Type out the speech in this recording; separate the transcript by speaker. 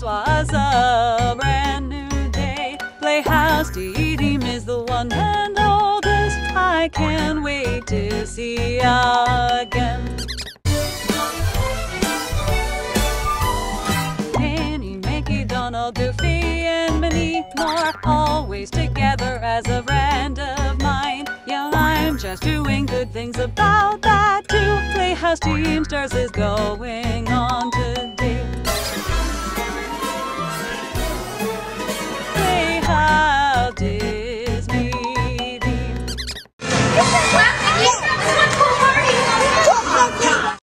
Speaker 1: This was a brand new day. Playhouse Team is the one and oldest. I can't wait to see again. Minnie, Mickey, Donald, Goofy, and many more, always together as a friend of mine. Yeah, I'm just doing good things about that too. Playhouse Team Stars is going on to